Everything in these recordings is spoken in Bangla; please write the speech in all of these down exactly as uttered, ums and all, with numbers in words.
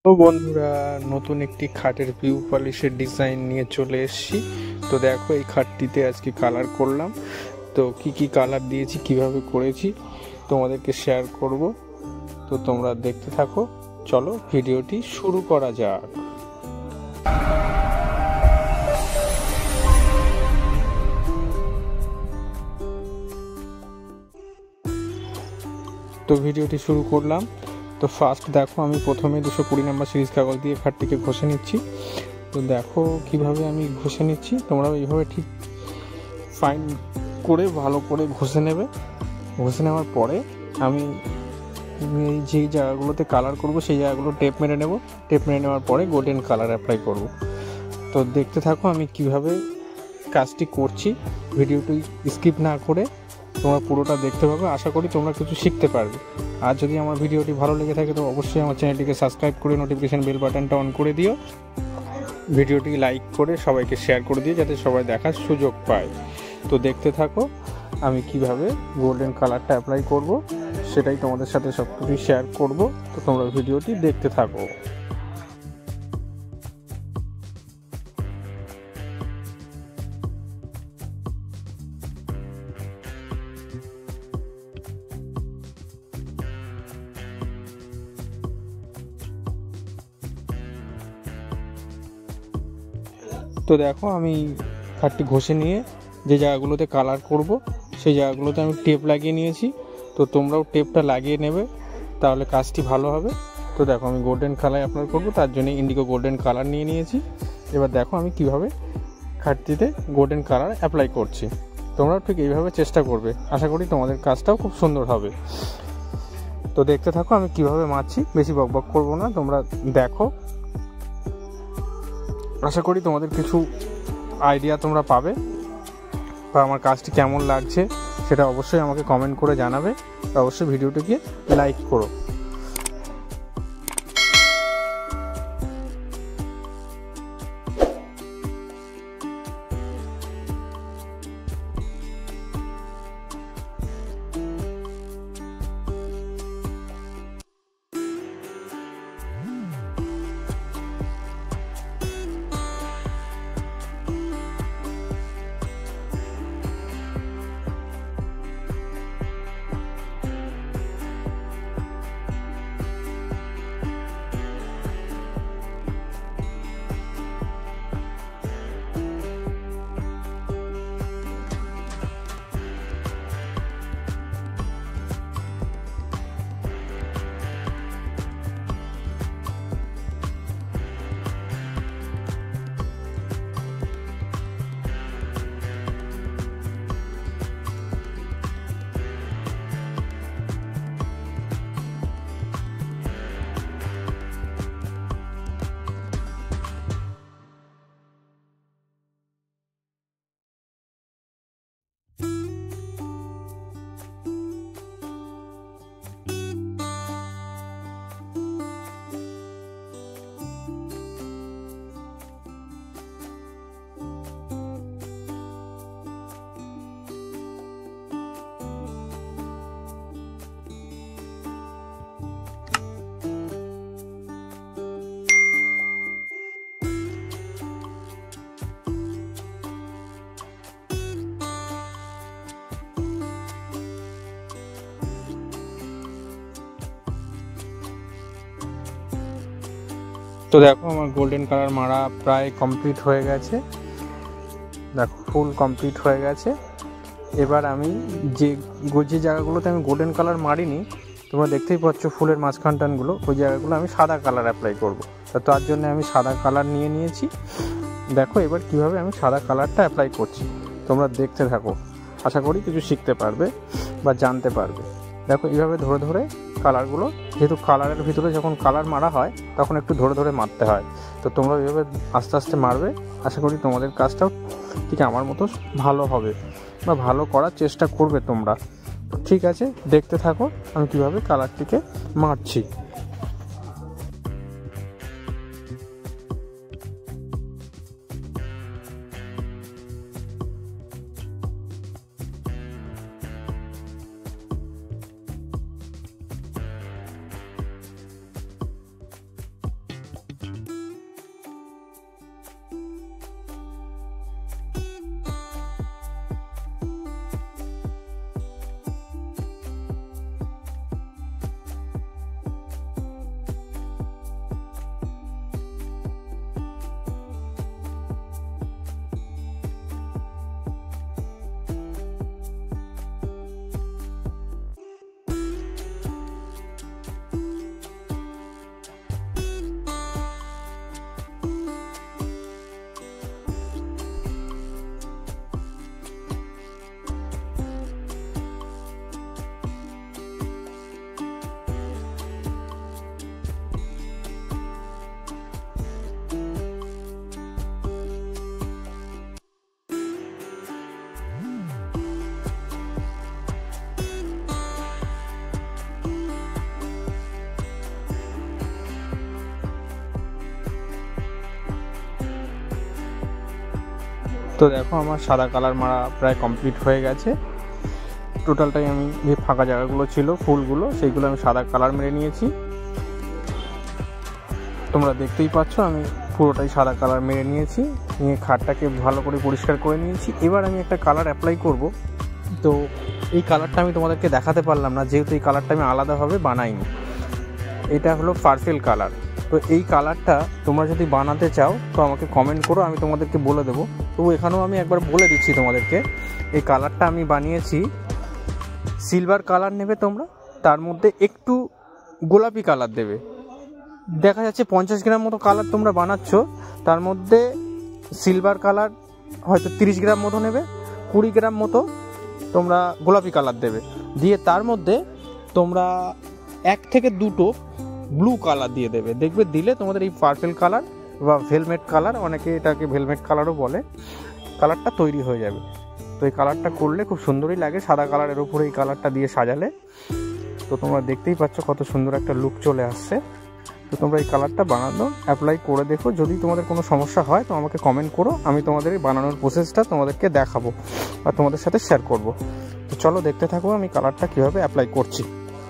তো বন্ধুরা, নতুন একটি খাটের ভিউ পলিশের ডিজাইন নিয়ে চলে এসেছি। তো দেখো, এই খাটটিতে আজকে কালার করলাম। তো কি কি কালার দিয়েছি, কিভাবে করেছি তোমাদেরকে শেয়ার করব। তো তোমরা দেখতে থাকো। চলো ভিডিওটি শুরু করা যাক। তো ভিডিওটি শুরু করলাম। তো ফার্স্ট দেখো, আমি প্রথমে দুশো কুড়ি নাম্বার সিরিজ কাগজ দিয়ে খাটটিকে ঘষে নিচ্ছি। তো দেখো কিভাবে আমি ঘষে নিচ্ছি, তোমরাও এইভাবে ঠিক ফাইন করে ভালো করে ঘষে নেবে। ঘষে নেওয়ার পরে আমি এই যেই জায়গাগুলোতে কালার করব সেই জায়গাগুলো টেপ মেরে নেব। টেপ মেরে নেওয়ার পরে গোল্ডেন কালার অ্যাপ্লাই করব। তো দেখতে থাকো আমি কিভাবে কাজটি করছি। ভিডিওটি স্কিপ না করে তোমরা পুরোটা দেখতে পাবে। আশা করি তোমরা কিছু শিখতে পারবে। আর যদি আমার ভিডিওটি ভালো লেগে থাকে তো অবশ্যই আমার চ্যানেলটিকে সাবস্ক্রাইব করে নোটিফিকেশান বেল বাটনটা অন করে দিও। ভিডিওটি লাইক করে সবাইকে শেয়ার করে দিও যাতে সবাই দেখার সুযোগ পায়। তো দেখতে থাকো আমি কিভাবে গোল্ডেন কালারটা অ্যাপ্লাই করব, সেটাই তোমাদের সাথে সব কিছু শেয়ার করব। তো তোমরা ভিডিওটি দেখতে থাকো। তো দেখো, আমি খাটটি ঘষে নিয়ে যে জায়গাগুলোতে কালার করব সেই জায়গাগুলোতে আমি টেপ লাগিয়ে নিয়েছি। তো তোমরাও টেপটা লাগিয়ে নেবে, তাহলে কাজটি ভালো হবে। তো দেখো, আমি গোল্ডেন কালার অ্যাপ্লাই করব, তার জন্য ইন্ডিগো গোল্ডেন কালার নিয়ে নিয়েছি। এবার দেখো আমি কিভাবে খাটটিতে গোল্ডেন কালার অ্যাপ্লাই করছি। তোমরাও ঠিক এইভাবে চেষ্টা করবে। আশা করি তোমাদের কাজটাও খুব সুন্দর হবে। তো দেখতে থাকো আমি কিভাবে মারছি। বেশি বকবক করব না, তোমরা দেখো। আশা করি তোমাদের কিছু আইডিয়া তোমরা পাবে, বা আমার কাজটি কেমন লাগছে সেটা অবশ্যই আমাকে কমেন্ট করে জানাবে। অবশ্যই ভিডিওটিকে লাইক করো। তো দেখো, আমার গোল্ডেন কালার মারা প্রায় কমপ্লিট হয়ে গেছে। দেখো ফুল কমপ্লিট হয়ে গেছে। এবার আমি যে যে জায়গাগুলোতে আমি গোল্ডেন কালার মারিনি, তোমরা দেখতেই পাচ্ছ ফুলের মাঝখান টানগুলো, ওই জায়গাগুলো আমি সাদা কালার অ্যাপ্লাই করব। তো তার জন্য আমি সাদা কালার নিয়ে নিয়েছি। দেখো এবার কিভাবে আমি সাদা কালারটা অ্যাপ্লাই করছি, তোমরা দেখতে থাকো। আশা করি কিছু শিখতে পারবে বা জানতে পারবে। দেখো এইভাবে ধরে ধরে কালারগুলো, যেহেতু কালারের ভিতরে যখন কালার মারা হয় তখন একটু ধরে ধরে মারতে হয়। তো তোমরা এইভাবে আস্তে আস্তে মারবে। আশা করি তোমাদের কাজটাও ঠিক আমার মতো ভালো হবে বা ভালো করার চেষ্টা করবে তোমরা। ঠিক আছে, দেখতে থাকো আমি কিভাবে কালারটিকে মারছি। তো দেখো আমার সাদা কালার মারা প্রায় কমপ্লিট হয়ে গেছে। টোটালটাই আমি যে ফাঁকা জায়গাগুলো ছিল ফুলগুলো সেইগুলো আমি সাদা কালার মেরে নিয়েছি। তোমরা দেখতেই পাচ্ছ আমি পুরোটাই সাদা কালার মেরে নিয়েছি, নিয়ে খাটটাকে ভালো করে পরিষ্কার করে নিয়েছি। এবার আমি একটা কালার অ্যাপ্লাই করব। তো এই কালারটা আমি তোমাদেরকে দেখাতে পারলাম না, যেহেতু এই কালারটা আমি আলাদাভাবে বানাইনি। এটা হলো পার্পেল কালার। তো এই কালারটা তোমরা যদি বানাতে চাও তো আমাকে কমেন্ট করো, আমি তোমাদেরকে বলে দেবো। তো এখানেও আমি একবার বলে দিচ্ছি তোমাদেরকে, এই কালারটা আমি বানিয়েছি সিলভার কালার নেবে তোমরা, তার মধ্যে একটু গোলাপি কালার দেবে। দেখা যাচ্ছে পঞ্চাশ গ্রাম মতো কালার তোমরা বানাচ্ছ, তার মধ্যে সিলভার কালার হয়তো তিরিশ গ্রাম মতো নেবে, কুড়ি গ্রাম মতো তোমরা গোলাপি কালার দেবে, দিয়ে তার মধ্যে তোমরা এক থেকে দুটো ব্লু কালার দিয়ে দেবে। দেখবে দিলে তোমাদের এই পার্পেল কালার বা ভেলভেট কালার, অনেকে এটাকে ভেলভেট কালারও বলে, কালারটা তৈরি হয়ে যাবে। তো এই কালারটা করলে খুব সুন্দরই লাগে, সাদা কালারের উপরে এই কালারটা দিয়ে সাজালে। তো তোমরা দেখতেই পাচ্ছ কত সুন্দর একটা লুক চলে আসছে। তো তোমরা এই কালারটা বানানো অ্যাপ্লাই করে দেখো, যদি তোমাদের কোনো সমস্যা হয় তো আমাকে কমেন্ট করো, আমি তোমাদের এই বানানোর প্রসেসটা তোমাদেরকে দেখাবো আর তোমাদের সাথে শেয়ার করব। তো চলো দেখতে থাকো আমি কালারটা কীভাবে অ্যাপ্লাই করছি।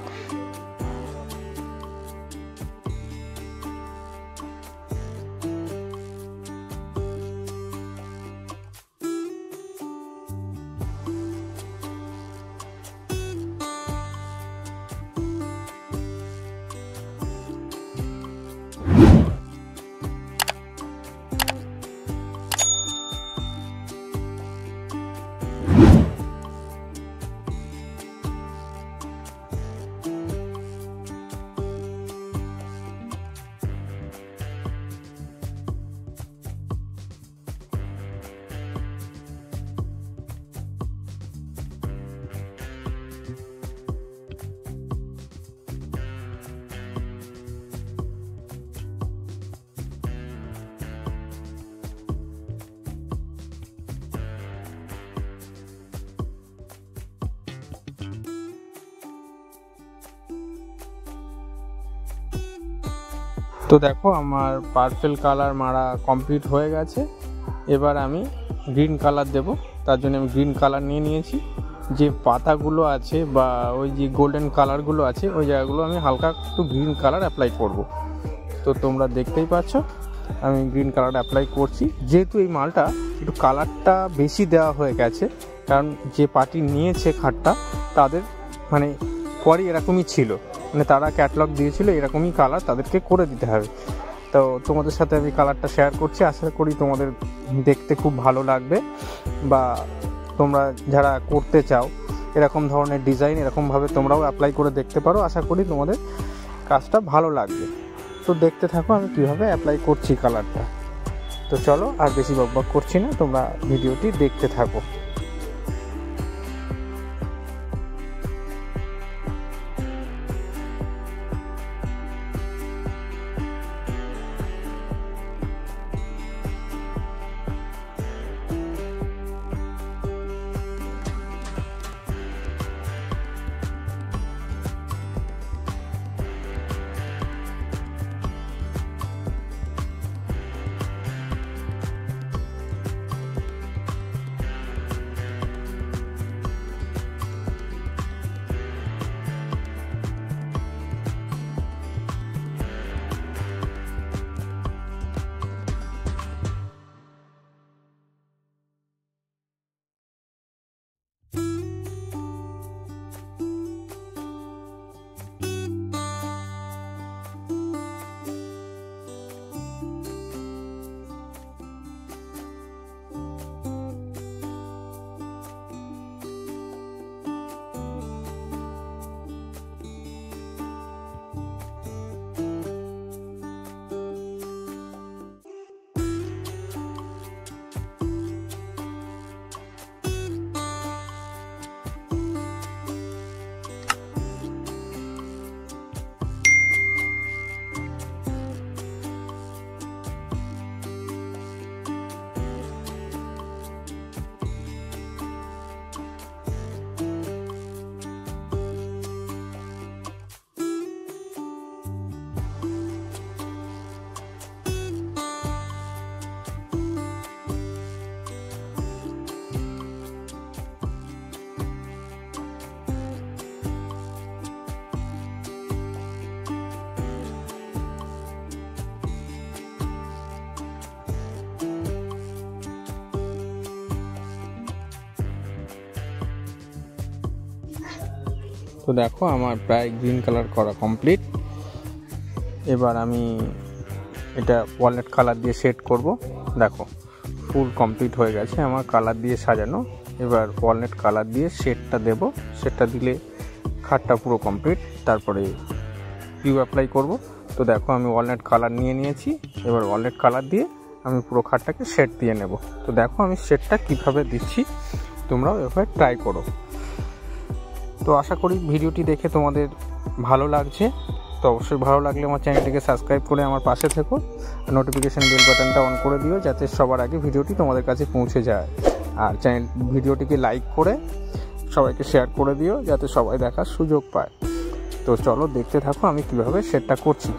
তো দেখো আমার পার্পেল কালার মারা কমপ্লিট হয়ে গেছে। এবার আমি গ্রিন কালার দেব, তার জন্য আমি গ্রিন কালার নিয়ে নিয়েছি। যে পাতাগুলো আছে বা ওই যে গোল্ডেন কালারগুলো আছে ওই জায়গাগুলো আমি হালকা একটু গ্রিন কালার অ্যাপ্লাই করব। তো তোমরা দেখতেই পাচ্ছ আমি গ্রিন কালার অ্যাপ্লাই করছি। যেহেতু এই মালটা একটু কালারটা বেশি দেওয়া হয়ে গেছে, কারণ যে পার্টি নিয়েছে খাটটা তাদের মানে পরই এরকমই ছিল, মানে তারা ক্যাটালগ দিয়েছিল এরকমই কালার তাদেরকে করে দিতে হবে। তো তোমাদের সাথে আমি কালারটা শেয়ার করছি, আশা করি তোমাদের দেখতে খুব ভালো লাগবে, বা তোমরা যারা করতে চাও এরকম ধরনের ডিজাইন এরকমভাবে তোমরাও অ্যাপ্লাই করে দেখতে পারো। আশা করি তোমাদের কাজটা ভালো লাগবে। তো দেখতে থাকো আমি কীভাবে অ্যাপ্লাই করছি কালারটা। তো চলো আর বেশি বকবক করছি না, তোমরা ভিডিওটি দেখতে থাকো। তো দেখো আমার প্রায় গ্রিন কালার করা কমপ্লিট। এবার আমি এটা ওয়ালনাট কালার দিয়ে শেড করব। দেখো ফুল কমপ্লিট হয়ে গেছে আমার কালার দিয়ে সাজানো। এবার ওয়ালনাট কালার দিয়ে শেডটা দেব, শেডটা দিলে খাটটা পুরো কমপ্লিট। তারপরে ভিউ অ্যাপ্লাই করব। তো দেখো আমি ওয়ালনাট কালার নিয়ে নিয়েছি। এবার ওয়ালনাট কালার দিয়ে আমি পুরো খাটটাকে শেড দিয়ে নেব। তো দেখো আমি শেডটা কীভাবে দিচ্ছি, তোমরাও এভাবে ট্রাই করো। তো আশা করি ভিডিওটি দেখে তোমাদের ভালো লাগছে। তো অবশ্যই ভালো লাগলে আমার চ্যানেলটিকে সাবস্ক্রাইব করে আমার পাশে থেকো, নোটিফিকেশান বেল বাটনটা অন করে দিও যাতে সবার আগে ভিডিওটি তোমাদের কাছে পৌঁছে যায়। আর চ্যানেল ভিডিওটিকে লাইক করে সবাইকে শেয়ার করে দিও যাতে সবাই দেখার সুযোগ পায়। তো চলো দেখতে থাকো আমি কিভাবে শেডটা করছি।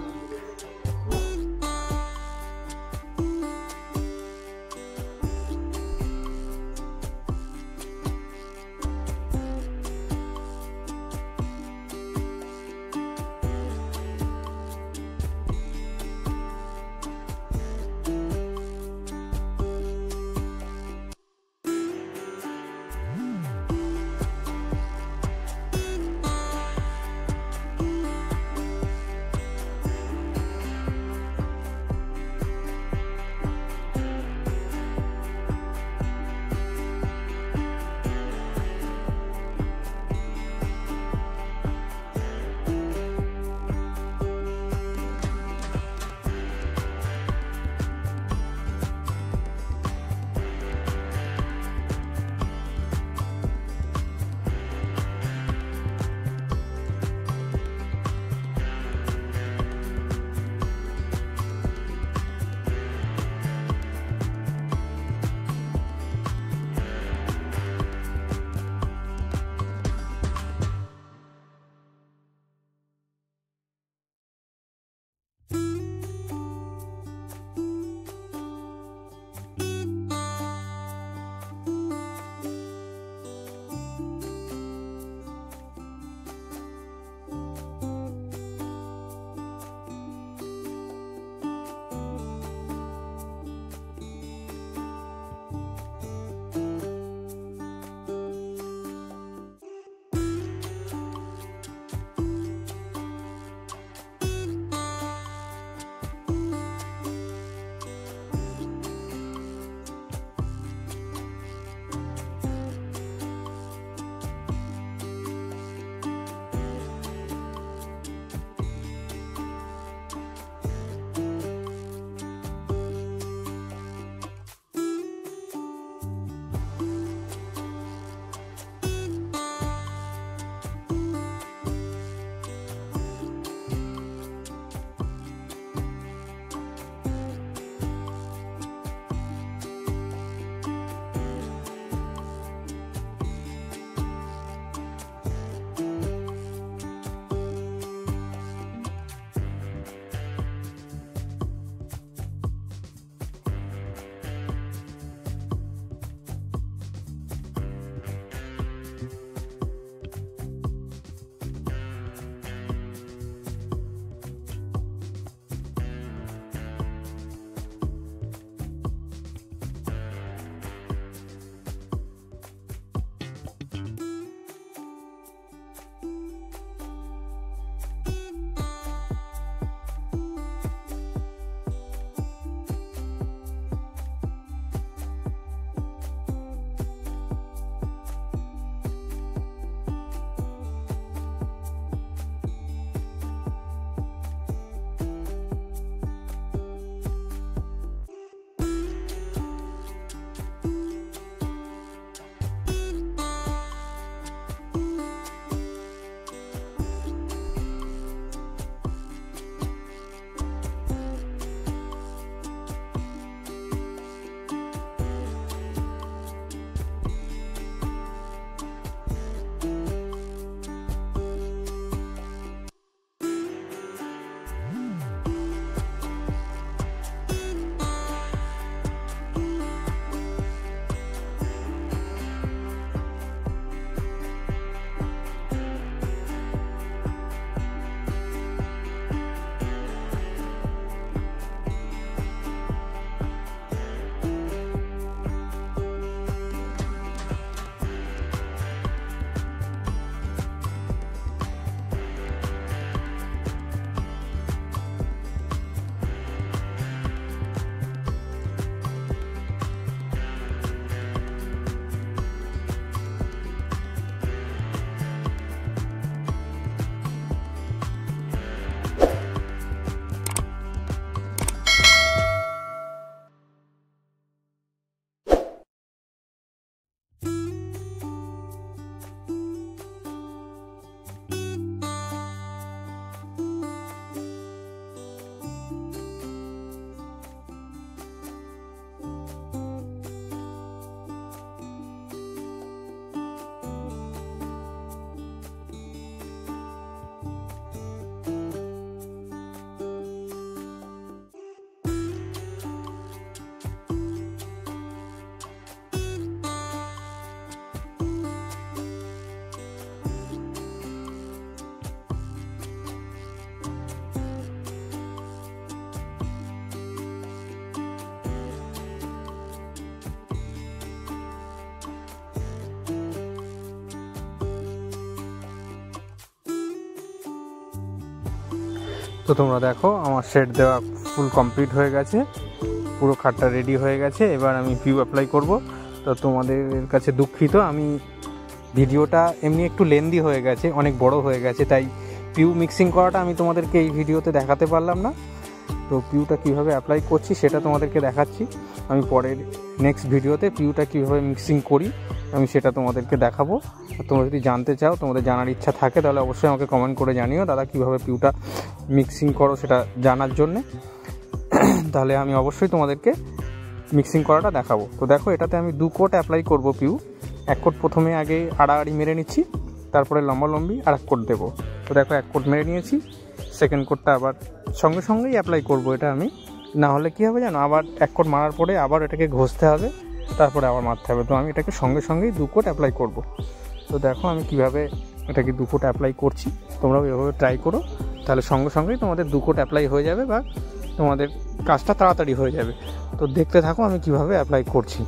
তো তোমরা দেখো আমার শেড দেওয়া ফুল কমপ্লিট হয়ে গেছে, পুরো খাটটা রেডি হয়ে গেছে। এবার আমি পিউ অ্যাপ্লাই করব। তো তোমাদের কাছে দুঃখিত, আমি ভিডিওটা এমনি একটু লেন্দি হয়ে গেছে, অনেক বড় হয়ে গেছে, তাই পিউ মিক্সিং করাটা আমি তোমাদেরকে এই ভিডিওতে দেখাতে পারলাম না। তো পিউটা কীভাবে অ্যাপ্লাই করছি সেটা তোমাদেরকে দেখাচ্ছি আমি পরের নেক্সট ভিডিওতে। পিউটা কীভাবে মিক্সিং করি আমি সেটা তোমাদেরকে দেখাবো। তোমরা যদি জানতে চাও, তোমাদের জানার ইচ্ছা থাকে, তাহলে অবশ্যই আমাকে কমেন্ট করে জানিও দাদা কীভাবে পিউটা মিক্সিং করো সেটা জানার জন্যে। তাহলে আমি অবশ্যই তোমাদেরকে মিক্সিং করাটা দেখাবো। তো দেখো এটাতে আমি দু কোট অ্যাপ্লাই করব পিউ। এক কোট প্রথমে আগে আড়াআড়ি মেরে নিচ্ছি, তারপরে লম্বালম্বি আর এক কোট দেবো। তো দেখো এক কোট মেরে নিয়েছি, সেকেন্ড কোটটা আবার সঙ্গে সঙ্গেই অ্যাপ্লাই করব এটা আমি, না হলে কী হবে জানো, আবার এক কোট মারার পরে আবার এটাকে ঘষতে হবে, তারপরে আবার মারতে হবে। তো আমি এটাকে সঙ্গে সঙ্গেই দু কোট অ্যাপ্লাই করব। তো দেখো আমি কীভাবে এটাকে দু কোট অ্যাপ্লাই করছি, তোমরাও এভাবে ট্রাই করো, তাহলে সঙ্গে সঙ্গেই তোমাদের দু কোট অ্যাপ্লাই হয়ে যাবে বা তোমাদের কাজটা তাড়াতাড়ি হয়ে যাবে। তো দেখতে থাকো আমি কিভাবে অ্যাপ্লাই করছি।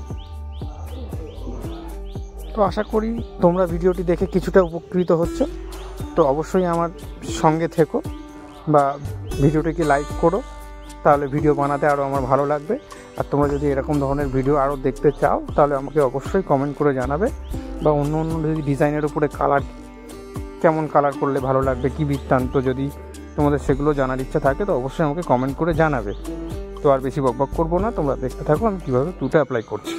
তো আশা করি তোমরা ভিডিওটি দেখে কিছুটা উপকৃত হচ্ছ। তো অবশ্যই আমার সঙ্গে থেকো বা ভিডিওটিকে লাইক করো, তাহলে ভিডিও বানাতে আরও আমার ভালো লাগবে। আর তোমরা যদি এরকম ধরনের ভিডিও আরও দেখতে চাও তাহলে আমাকে অবশ্যই কমেন্ট করে জানাবে, বা অন্য অন্য যদি ডিজাইনের উপরে কালার, কেমন কালার করলে ভালো লাগবে, কী বৃত্তান্ত, যদি তোমাদের সেগুলো জানার ইচ্ছা থাকে তো অবশ্যই আমাকে কমেন্ট করে জানাবে। তো আর বেশি বকবক করবো না, তোমরা দেখতে থাকো আমি কীভাবে পিউটা অ্যাপ্লাই করছি।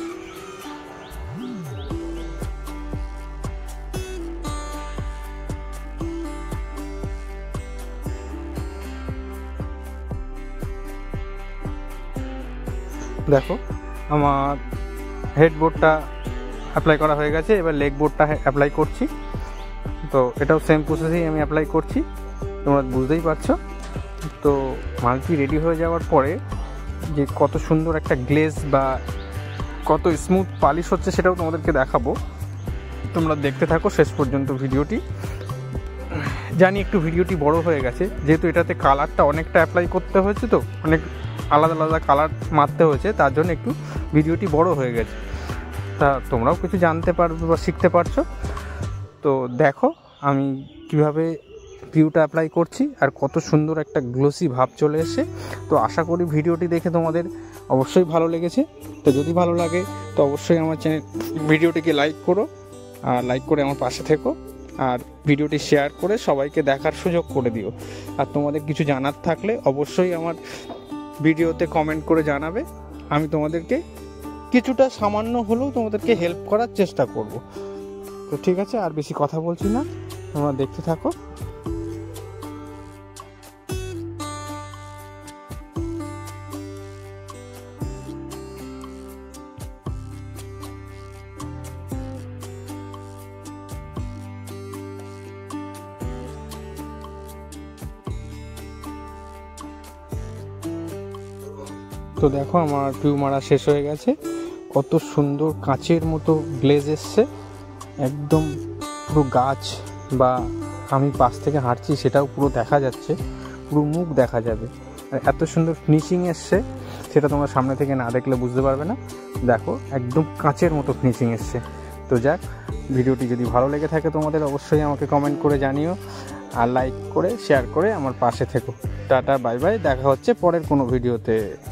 দেখো আমার হেডবোর্ডটা অ্যাপ্লাই করা হয়ে গেছে, এবার লেগ বোর্ডটা অ্যাপ্লাই করছি। তো এটাও সেম প্রসেসেই আমি অ্যাপ্লাই করছি, তোমরা বুঝতেই পারছো। তো মালটি রেডি হয়ে যাওয়ার পরে যে কত সুন্দর একটা গ্লেজ বা কত স্মুথ পালিশ হচ্ছে সেটাও তোমাদেরকে দেখাবো। তোমরা দেখতে থাকো শেষ পর্যন্ত ভিডিওটি। জানি একটু ভিডিওটি বড় হয়ে গেছে, যেহেতু এটাতে কালারটা অনেকটা অ্যাপ্লাই করতে হয়েছে, তো অনেক আলাদা আলাদা কালার মারতে হয়েছে, তার জন্য একটু ভিডিওটি বড় হয়ে গেছে। তা তোমরাও কিছু জানতে পারবে বা শিখতে পারছো। তো দেখো আমি কিভাবে পিউটা অ্যাপ্লাই করছি আর কত সুন্দর একটা গ্লোসি ভাব চলে এসেছে। তো আশা করি ভিডিওটি দেখে তোমাদের অবশ্যই ভালো লেগেছে। তো যদি ভালো লাগে তো অবশ্যই আমার চ্যানেল ভিডিওটিকে লাইক করো, আর লাইক করে আমার পাশে থেকো, আর ভিডিওটি শেয়ার করে সবাইকে দেখার সুযোগ করে দিও। আর তোমাদের কিছু জানার থাকলে অবশ্যই আমার ভিডিওতে কমেন্ট করে জানাবে, আমি তোমাদেরকে কিছুটা সামান্য হলেও তোমাদেরকে হেল্প করার চেষ্টা করব। তো ঠিক আছে, আর বেশি কথা বলছি না, তোমরা দেখতে থাকো। তো দেখো আমার পিউ মারা শেষ হয়ে গেছে, কত সুন্দর কাঁচের মতো গ্লেজ এসছে, একদম পুরো গাছ বা আমি পাশ থেকে হাঁটছি সেটাও পুরো দেখা যাচ্ছে, পুরো মুখ দেখা যাবে। আর এত সুন্দর ফিনিশিং এসছে সেটা তোমরা সামনে থেকে না দেখলে বুঝতে পারবে না। দেখো একদম কাঁচের মতো ফিনিশিং এসছে। তো যাক, ভিডিওটি যদি ভালো লেগে থাকে তোমাদের অবশ্যই আমাকে কমেন্ট করে জানিও, আর লাইক করে শেয়ার করে আমার পাশে থেকো। টাটা, বাই বাই, দেখা হচ্ছে পরের কোনো ভিডিওতে।